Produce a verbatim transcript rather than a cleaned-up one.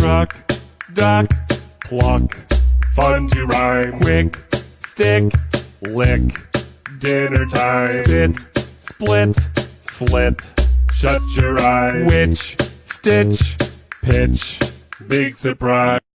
truck, duck, pluck, fun to rhyme, quick, stick, lick, dinner time, spit, split, slit, shut your eye, witch, stitch, pitch, big surprise.